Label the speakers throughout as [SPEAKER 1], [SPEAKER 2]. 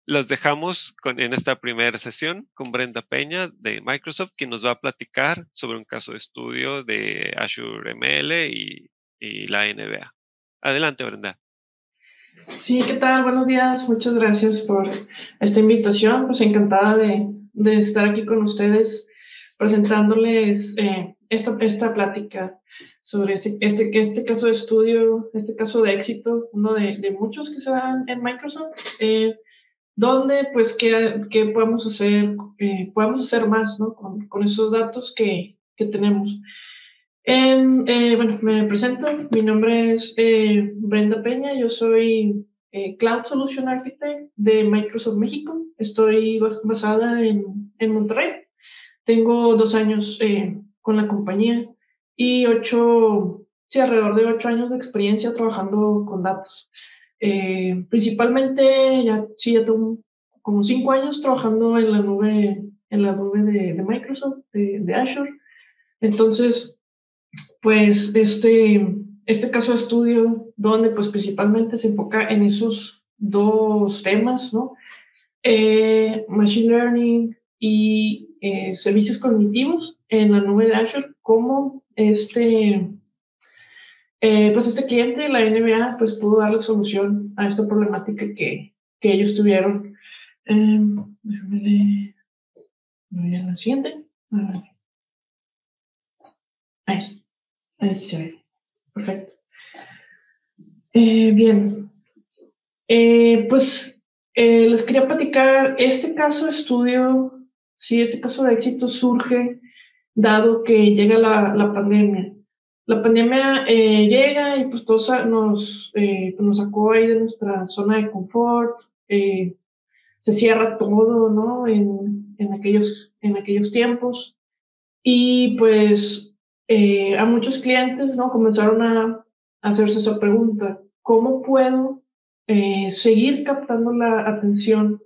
[SPEAKER 1] Los dejamos en esta primera sesión con Brenda Peña de Microsoft, quien nos va a platicar sobre un caso de estudio de Azure ML y la NBA. Adelante, Brenda.
[SPEAKER 2] Sí, ¿qué tal? Buenos días. Muchas gracias por esta invitación. Pues encantada de estar aquí con ustedes presentándoles esta plática sobre este caso de estudio, este caso de éxito, uno de muchos que se dan en Microsoft, donde pues qué podemos hacer más, ¿no? Con esos datos que tenemos. Bueno, me presento. Mi nombre es Brenda Peña. Yo soy Cloud Solution Architect de Microsoft México. Estoy basada en Monterrey. Tengo 2 años con la compañía y alrededor de 8 años de experiencia trabajando con datos. Principalmente, ya tengo como 5 años trabajando en la nube de Microsoft, de Azure. Entonces, pues este caso de estudio, donde pues principalmente se enfoca en esos dos temas, ¿no? Machine Learning y servicios cognitivos en la nube de Azure, como pues este cliente, la NBA, pues pudo darle solución a esta problemática que ellos tuvieron. Déjame leer la siguiente. Ahí, ahí sí se ve. Perfecto. Bien, pues les quería platicar este caso de estudio. Sí, este caso de éxito surge dado que llega la pandemia. La pandemia llega y pues nos sacó ahí de nuestra zona de confort. Se cierra todo, ¿no? En aquellos tiempos. Y pues a muchos clientes, ¿no? Comenzaron a hacerse esa pregunta: ¿cómo puedo seguir captando la atención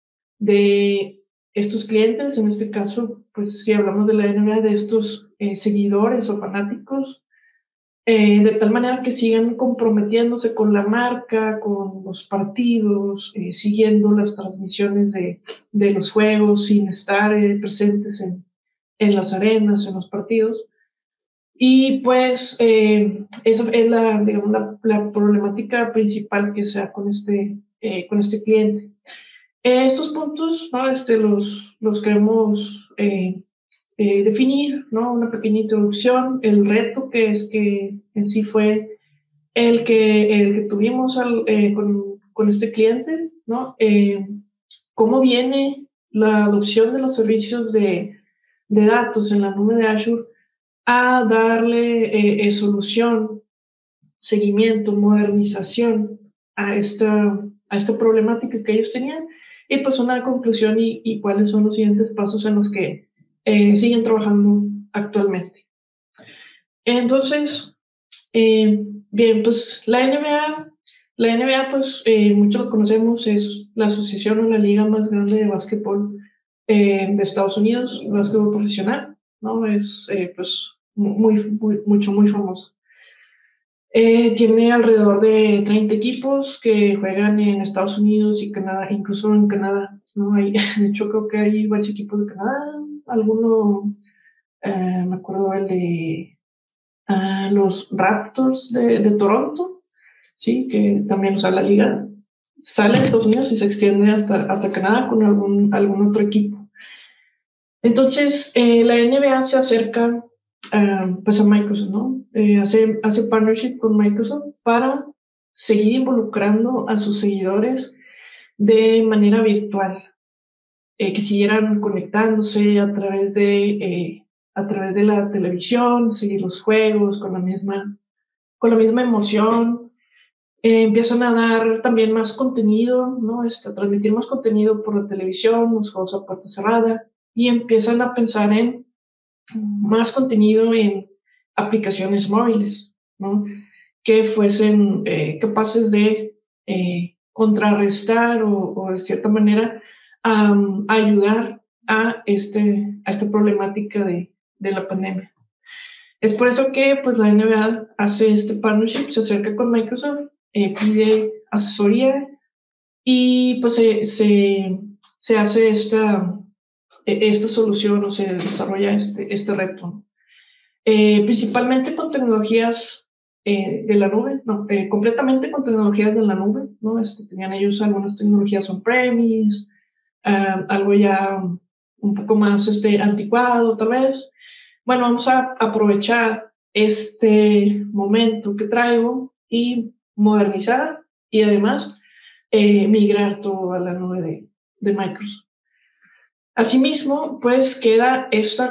[SPEAKER 2] de estos clientes? En este caso, pues si hablamos de la NBA, de estos seguidores o fanáticos, de tal manera que sigan comprometiéndose con la marca, con los partidos, siguiendo las transmisiones de los juegos sin estar presentes en las arenas, en los partidos. Y pues esa es digamos, la problemática principal que se da con este cliente. Estos puntos, ¿no? Los queremos definir, ¿no? Una pequeña introducción, el reto que en sí fue el que tuvimos con este cliente, ¿no? Cómo viene la adopción de los servicios de datos en la nube de Azure a darle solución, seguimiento, modernización a esta problemática que ellos tenían, y pues una conclusión y cuáles son los siguientes pasos en los que siguen trabajando actualmente. Entonces, bien, pues la NBA pues muchos lo conocemos, es la asociación o la liga más grande de básquetbol de Estados Unidos, básquetbol profesional, ¿no? Es pues muy famosa. Tiene alrededor de 30 equipos que juegan en Estados Unidos y Canadá, incluso en Canadá, ¿no? De hecho, creo que hay varios equipos de Canadá, alguno, me acuerdo el de los Raptors de Toronto, sí, que también, o sea, la liga sale de Estados Unidos y se extiende hasta Canadá con algún otro equipo. Entonces, la NBA se acerca pues a Microsoft, ¿no? Hace partnership con Microsoft para seguir involucrando a sus seguidores de manera virtual, que siguieran conectándose a través de la televisión, seguir los juegos con la misma emoción. Empiezan a dar también más contenido, ¿no? A transmitir más contenido por la televisión, los juegos a puerta cerrada, y empiezan a pensar en más contenido en aplicaciones móviles, ¿no? Que fuesen capaces de contrarrestar o de cierta manera ayudar a esta problemática de la pandemia. Es por eso que pues la NBA hace este partnership, se acerca con Microsoft, pide asesoría y pues se hace esta solución o se desarrolla este reto, ¿no? Principalmente con tecnologías de la nube, no, completamente con tecnologías de la nube, ¿no? Tenían ellos algunas tecnologías on-premise, algo ya un poco más anticuado tal vez. Bueno, vamos a aprovechar este momento que traigo y modernizar y además migrar todo a la nube de Microsoft. Asimismo, pues queda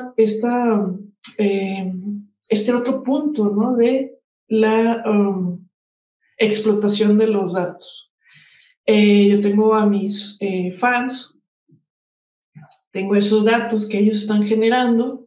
[SPEAKER 2] eh, este otro punto, ¿no? De la explotación de los datos. Yo tengo a mis fans, tengo esos datos que ellos están generando,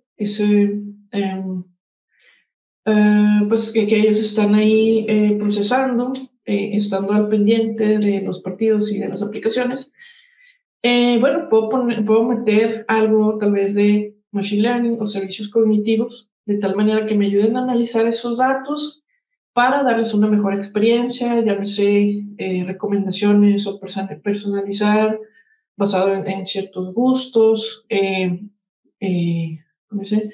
[SPEAKER 2] pues que ellos están ahí procesando, estando al pendiente de los partidos y de las aplicaciones. Bueno, puedo meter algo tal vez de machine learning o servicios cognitivos, de tal manera que me ayuden a analizar esos datos para darles una mejor experiencia, llámese recomendaciones o personalizar basado en ciertos gustos, ¿cómo se dice?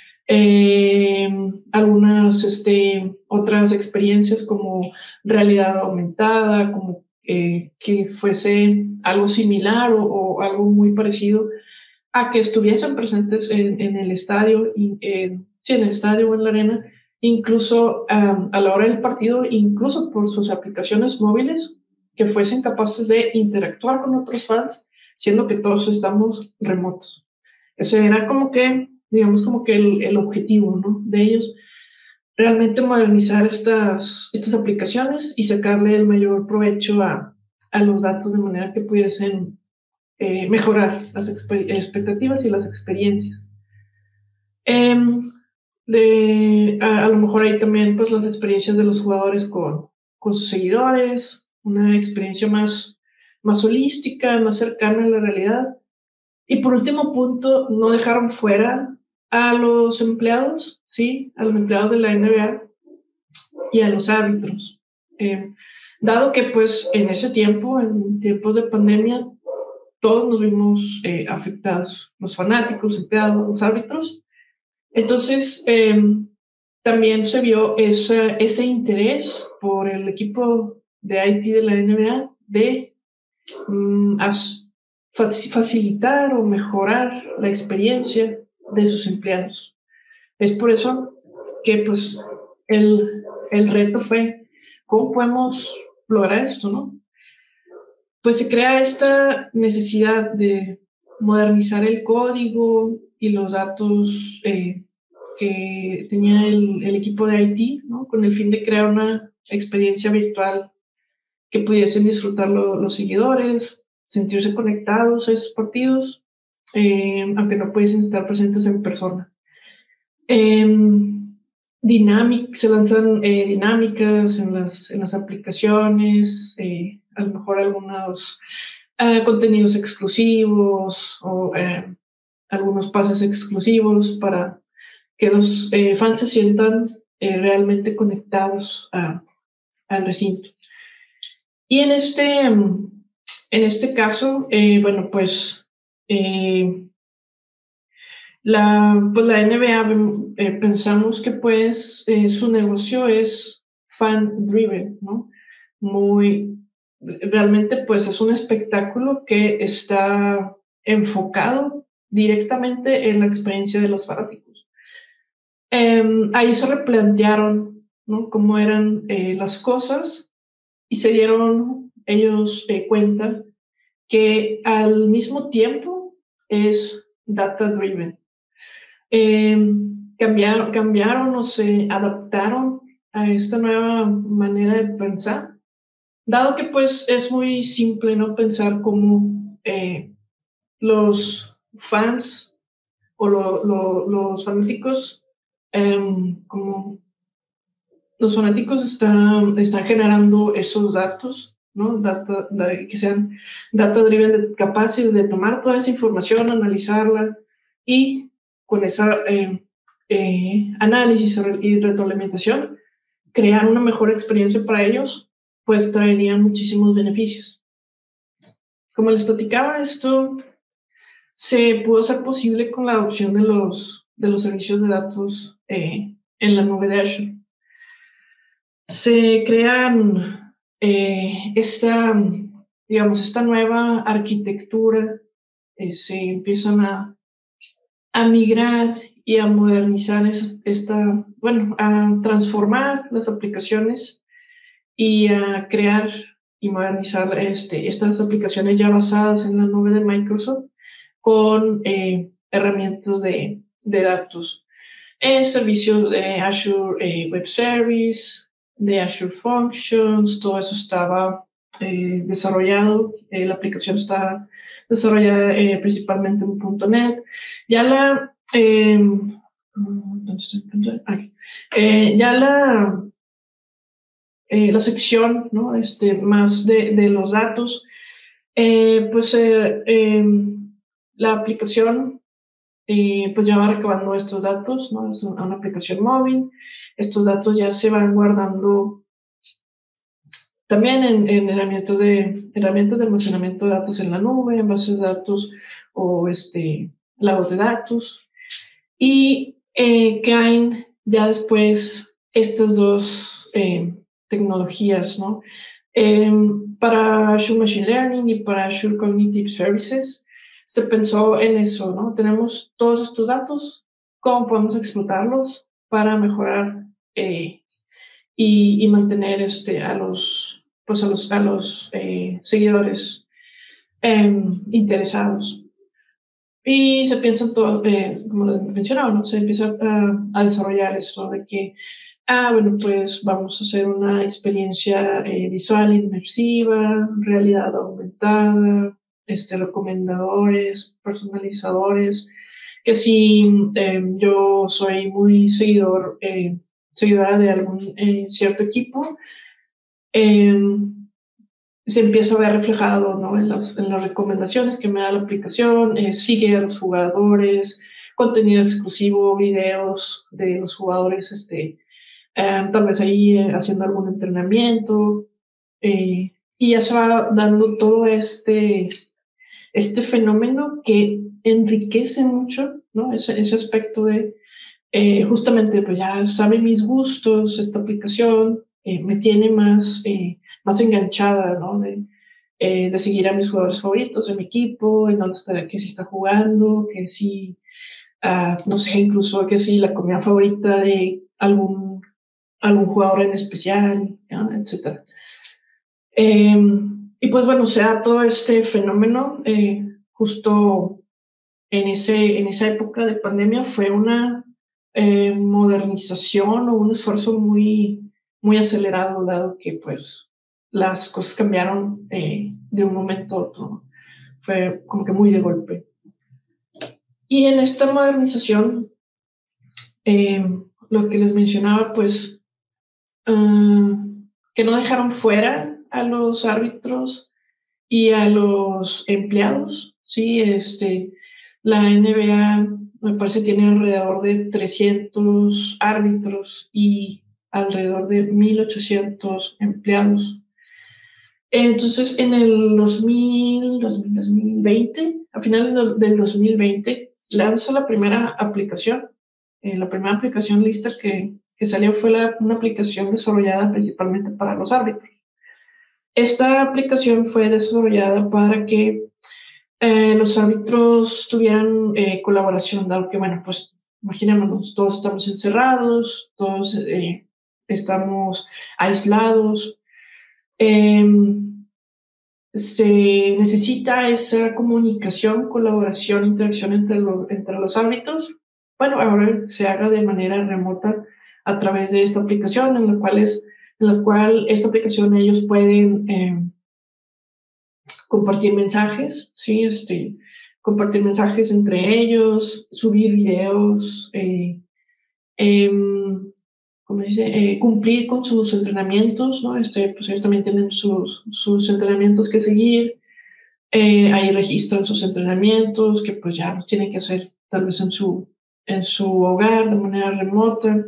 [SPEAKER 2] Algunas otras experiencias como realidad aumentada, como que fuese algo similar o algo muy parecido a que estuviesen presentes en el estadio, sí, en el estadio o en la arena, incluso a la hora del partido, incluso por sus aplicaciones móviles, que fuesen capaces de interactuar con otros fans, siendo que todos estamos remotos. Ese era como que, digamos, como que el objetivo, ¿no? De ellos, realmente modernizar estas aplicaciones y sacarle el mayor provecho a los datos de manera que pudiesen mejorar las expectativas y las experiencias. Eh, a lo mejor ahí también pues las experiencias de los jugadores con sus seguidores, una experiencia más holística, más cercana a la realidad. Y por último punto, no dejaron fuera a los empleados, ¿sí? A los empleados de la NBA y a los árbitros. Eh, Dado que pues en ese tiempo, en tiempos de pandemia, todos nos vimos afectados, los fanáticos, empleados, los árbitros. Entonces, también se vio ese interés por el equipo de IT de la NBA de facilitar o mejorar la experiencia de sus empleados. Es por eso que pues el reto fue, ¿cómo podemos lograr esto, no? Pues se crea esta necesidad de modernizar el código y los datos que tenía el equipo de IT, ¿no? Con el fin de crear una experiencia virtual que pudiesen disfrutar los seguidores, sentirse conectados a esos partidos, aunque no pudiesen estar presentes en persona. Se lanzan dinámicas en las aplicaciones, a lo mejor algunos contenidos exclusivos o algunos pases exclusivos para que los fans se sientan realmente conectados al recinto. Y en este caso, bueno, pues la NBA pensamos que pues su negocio es fan driven, ¿no? Realmente pues es un espectáculo que está enfocado directamente en la experiencia de los fanáticos. Ahí se replantearon, ¿no? Cómo eran las cosas y se dieron ellos cuenta que al mismo tiempo es data driven. Cambiaron o se adaptaron a esta nueva manera de pensar, dado que pues es muy simple no pensar como los fans o los fanáticos como los fanáticos están generando esos datos, ¿no? Que sean data driven, capaces de tomar toda esa información, analizarla y con esa análisis y retroalimentación, crear una mejor experiencia para ellos, pues traería muchísimos beneficios. como les platicaba, esto se pudo hacer posible con la adopción de los servicios de datos en la nube de Azure. Se crean esta nueva arquitectura, se empiezan a migrar y a modernizar a transformar las aplicaciones y a crear y modernizar estas aplicaciones ya basadas en la nube de Microsoft con herramientas de datos. Servicios de Azure Web Service, de Azure Functions, todo eso estaba desarrollado. La aplicación está desarrollada principalmente en .NET. Ya la sección, ¿no? Más de los datos, la aplicación pues ya va recabando estos datos, ¿no? Es una aplicación móvil. Estos datos ya se van guardando también en herramientas de almacenamiento de datos en la nube, en bases de datos o lagos de datos. Y caen ya después estas dos tecnologías, ¿no? Para Azure Machine Learning y para Azure Cognitive Services se pensó en eso, ¿no? Tenemos todos estos datos, ¿cómo podemos explotarlos para mejorar y mantener a los seguidores interesados? Y se piensa en todo, como lo mencionaba, ¿no? Se empieza a desarrollar eso de que, bueno, pues vamos a hacer una experiencia visual inmersiva, realidad aumentada, recomendadores, personalizadores, que si yo soy muy seguidora de algún cierto equipo, se empieza a ver reflejado, ¿no? en las recomendaciones que me da la aplicación, sigue a los jugadores, contenido exclusivo, videos de los jugadores, tal vez ahí haciendo algún entrenamiento, y ya se va dando todo este fenómeno que enriquece mucho, ¿no? Ese aspecto de justamente, pues ya sabe mis gustos, esta aplicación me tiene más enganchada, ¿no? De seguir a mis jugadores favoritos, en mi equipo, en dónde está, que si está jugando, que si, no sé, incluso que si la comida favorita de algún jugador en especial, ¿no? Etcétera. Y pues bueno, se da todo este fenómeno justo en esa época de pandemia. Fue una modernización o un esfuerzo muy, muy acelerado, dado que pues las cosas cambiaron de un momento a otro. Fue como que muy de golpe. Y en esta modernización, lo que les mencionaba, pues que no dejaron fuera a los árbitros y a los empleados, ¿sí? La NBA me parece tiene alrededor de 300 árbitros y alrededor de 1,800 empleados. Entonces, en el 2020, a finales del 2020, lanza la primera aplicación. La primera aplicación lista que salió fue una aplicación desarrollada principalmente para los árbitros. Esta aplicación fue desarrollada para que los árbitros tuvieran colaboración, dado que, bueno, pues imaginémonos, todos estamos encerrados, todos estamos aislados. Se necesita esa comunicación, colaboración, interacción entre los árbitros. Bueno, ahora se haga de manera remota a través de esta aplicación, en las cuales esta aplicación ellos pueden compartir mensajes, ¿sí? Compartir mensajes entre ellos, subir videos, ¿cómo dice? Cumplir con sus entrenamientos, ¿no? Pues ellos también tienen sus entrenamientos que seguir. Ahí registran sus entrenamientos, que pues ya los tienen que hacer tal vez en su hogar de manera remota.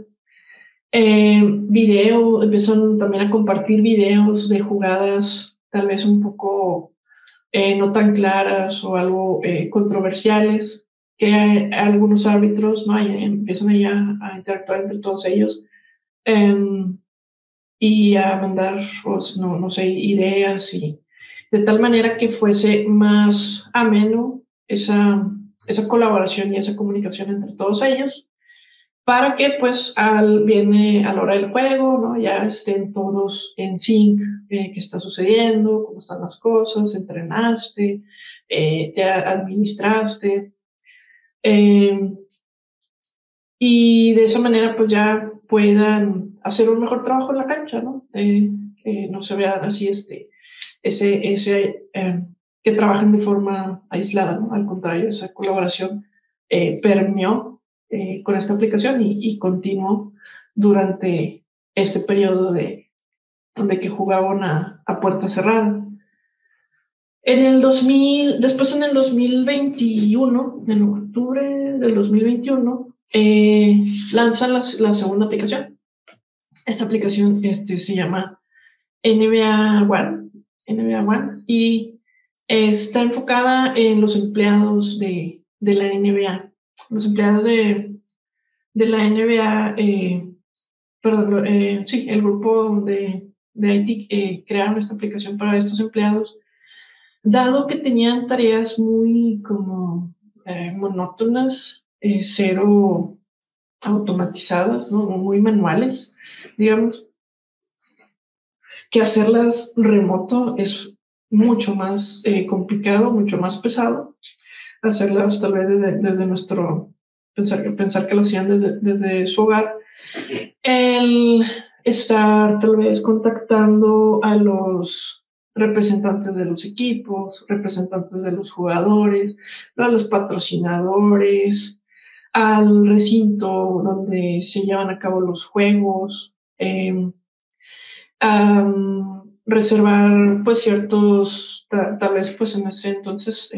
[SPEAKER 2] Empiezan también a compartir videos de jugadas tal vez un poco no tan claras o algo controversiales, que hay algunos árbitros, ¿no? Empiezan ya a interactuar entre todos ellos y a mandar, no sé, ideas, y de tal manera que fuese más ameno esa colaboración y esa comunicación entre todos ellos, para que pues viene a la hora del juego, ¿no? Ya estén todos en sync, qué está sucediendo, cómo están las cosas, entrenaste, te administraste, eh, y de esa manera pues ya puedan hacer un mejor trabajo en la cancha, ¿no? No se vean así que trabajen de forma aislada, ¿no? Al contrario, esa colaboración permeó con esta aplicación y continuó durante este periodo donde que jugaban a puerta cerrada. Después en el 2021, en octubre del 2021, lanzan la segunda aplicación. Esta aplicación se llama NBA One, y está enfocada en los empleados de la NBA. Los empleados de la NBA, perdón, sí, el grupo de IT crearon esta aplicación para estos empleados, dado que tenían tareas muy como monótonas, cero automatizadas, ¿no? Muy manuales, digamos, que hacerlas remoto es mucho más complicado, mucho más pesado. Hacerlas tal vez desde nuestro, pensar que lo hacían desde su hogar. El estar tal vez contactando a los representantes de los equipos, representantes de los jugadores, a los patrocinadores, al recinto donde se llevan a cabo los juegos, reservar pues ciertos, tal vez pues en ese entonces,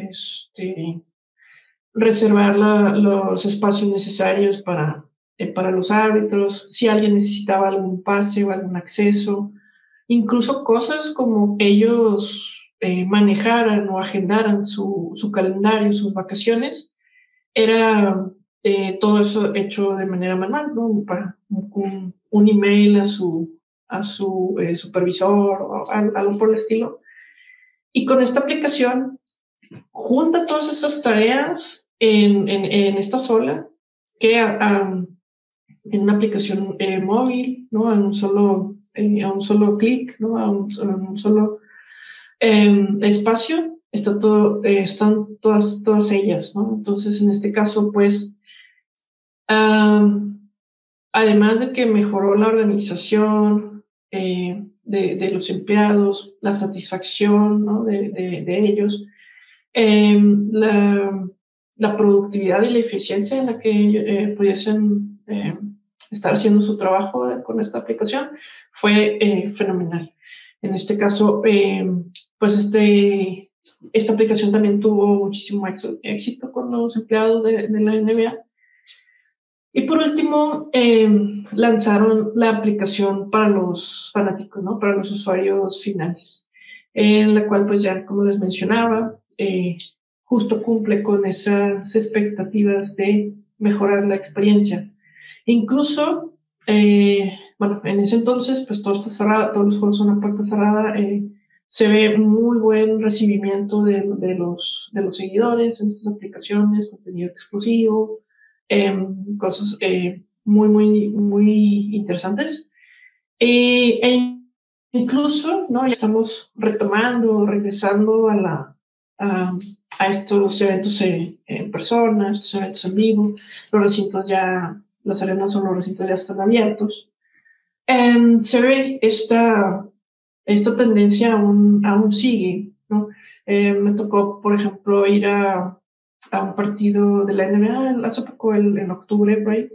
[SPEAKER 2] reservar los espacios necesarios para los árbitros, si alguien necesitaba algún pase o algún acceso, incluso cosas como ellos manejaran o agendaran su calendario, sus vacaciones, era todo eso hecho de manera manual, ¿no? Para un email a su supervisor o algo por el estilo. Y con esta aplicación junta todas esas tareas en esta sola, que en una aplicación móvil, ¿no? A un solo clic, ¿no? A un solo espacio, están todas ellas, ¿no? Entonces, en este caso, pues, además de que mejoró la organización de los empleados, la satisfacción, ¿no? de ellos, la productividad y la eficiencia en la que pudiesen estar haciendo su trabajo con esta aplicación fue fenomenal. En este caso, pues esta aplicación también tuvo muchísimo éxito con los empleados de la NBA. Y por último, lanzaron la aplicación para los fanáticos, ¿no? Para los usuarios finales, en la cual, pues ya como les mencionaba, justo cumple con esas expectativas de mejorar la experiencia. Incluso, bueno, en ese entonces, pues todo está cerrado, todos los juegos son a puerta cerrada, se ve muy buen recibimiento de los seguidores en estas aplicaciones, contenido exclusivo, cosas muy interesantes. Incluso, ¿no? Ya estamos regresando a estos eventos en persona, estos eventos en vivo. Los recintos las arenas o los recintos ya están abiertos. Se ve esta tendencia aún sigue, ¿no? Me tocó, por ejemplo, ir a un partido de la NBA hace poco, en octubre, por ahí.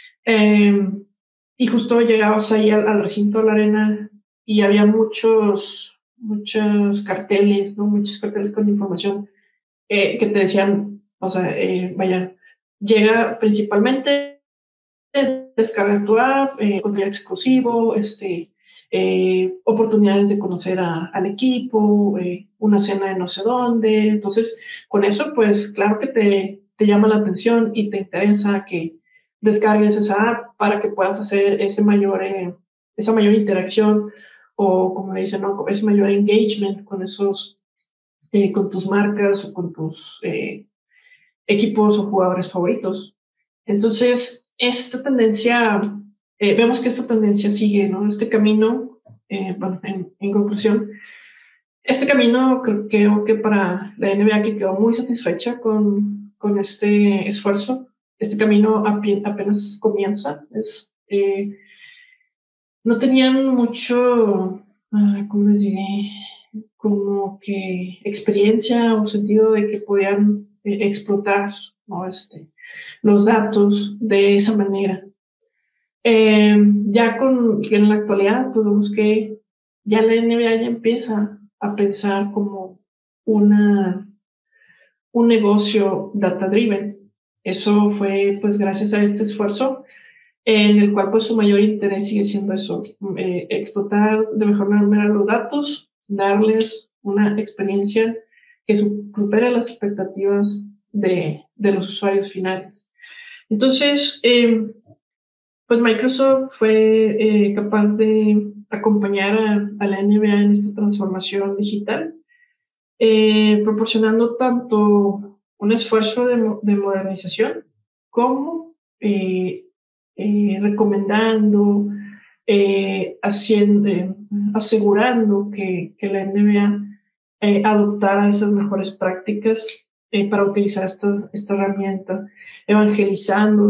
[SPEAKER 2] Y justo llegabas ahí al recinto de la arena y había muchos carteles, ¿no? Muchos carteles con información que te decían, o sea, vaya, llega principalmente, descarga tu app, contenido exclusivo, oportunidades de conocer al equipo, una cena de no sé dónde. Entonces, con eso, pues claro que te llama la atención y te interesa que descargues esa app para que puedas hacer esa mayor interacción o, como le dicen, ¿no? Ese mayor engagement con con tus marcas o con tus equipos o jugadores favoritos. Entonces, vemos que esta tendencia sigue, ¿no? Este camino, bueno, en conclusión, este camino creo que para la NBA, que quedó muy satisfecha con este esfuerzo, este camino apenas comienza. No tenían mucho, ¿cómo les diré? Como que experiencia o sentido de que podían explotar, ¿no? Los datos de esa manera. Ya en la actualidad, pues vemos que ya la NBA ya empieza a pensar como un negocio data driven. Eso fue pues gracias a este esfuerzo en el cual pues su mayor interés sigue siendo eso, explotar de mejor manera los datos, darles una experiencia que supere las expectativas de los usuarios finales. Entonces, pues Microsoft fue capaz de acompañar a la NBA en esta transformación digital, proporcionando tanto un esfuerzo de modernización como recomendando, asegurando que la NBA adoptara esas mejores prácticas para utilizar esta herramienta, evangelizando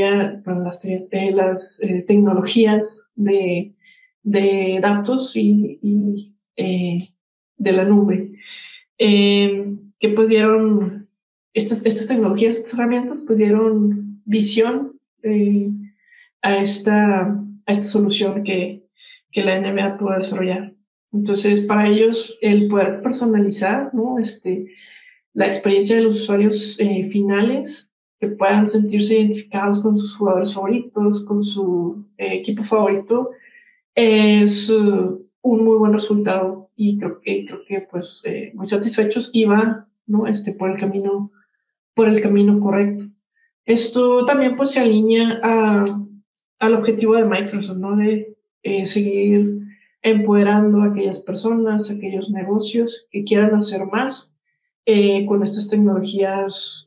[SPEAKER 2] las tecnologías de datos y de la nube, que pues dieron estas tecnologías, estas herramientas, pues dieron visión a esta solución que la NBA puede desarrollar. Entonces, para ellos, el poder personalizar, ¿no? La experiencia de los usuarios finales, que puedan sentirse identificados con sus jugadores favoritos, con su equipo favorito, es un muy buen resultado y creo que pues muy satisfechos y van, ¿no? por el camino correcto. Esto también pues se alinea al objetivo de Microsoft, ¿no? De seguir empoderando a aquellas personas, a aquellos negocios que quieran hacer más con estas tecnologías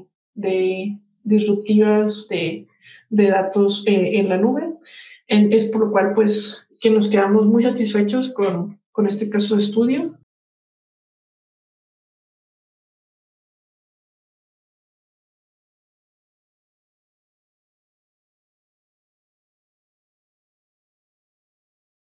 [SPEAKER 2] disruptivas de datos en la nube. Es por lo cual pues que nos quedamos muy satisfechos con este caso de estudio